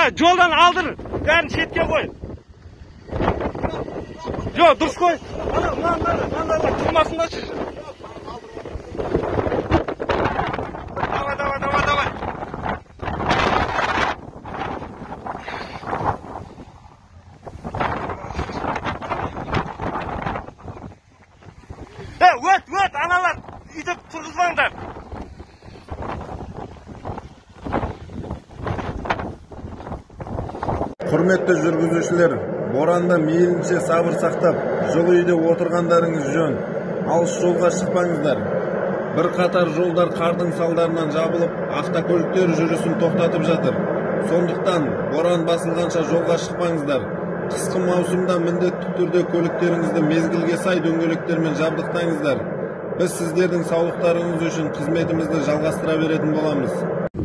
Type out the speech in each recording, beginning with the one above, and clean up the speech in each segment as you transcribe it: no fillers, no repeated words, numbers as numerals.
Joldan aldır. Bärini şetke koy. Jo, durus koy. Mana, turmasındaçı. Давай. Öt, analar. İtip turguzmanglar. Құрметті жүргізушілер, боранда мейлінше сабыр сақтап, жылы үйде отырғандарыңыз жөн. Алыс жолға шықпаңыздар. Bir қатар жолдар қардың салдарынан жабылып, автокөліктер жүрісін тоқтатып жатыр. Сондықтан боран басылғанша жолға шықпаңыздар. Қысқы маусымда міндетті түрде көліктеріңізді мезгілге сай дөңгелектермен жабдықтаңыздар. Біз сіздердің саулықтарыңыз үшін қызметімізді жалғастыра беретін боламыз.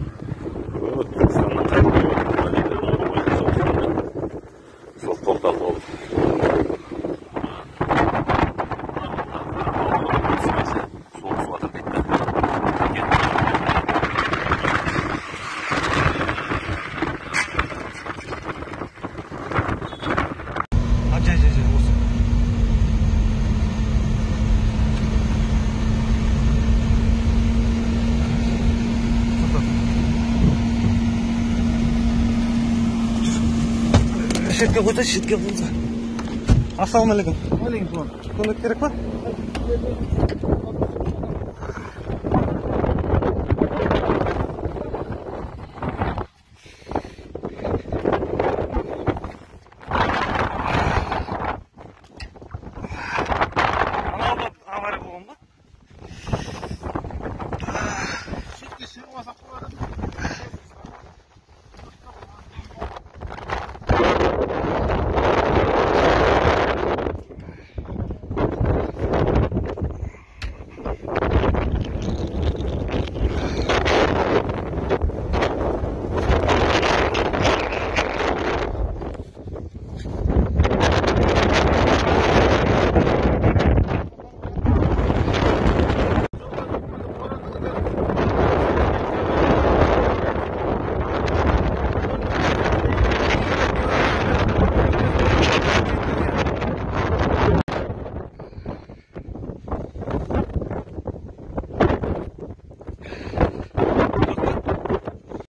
Şetke koysa şetke koysa. Assalamu alaikum. Алейкум. Көмек керек па?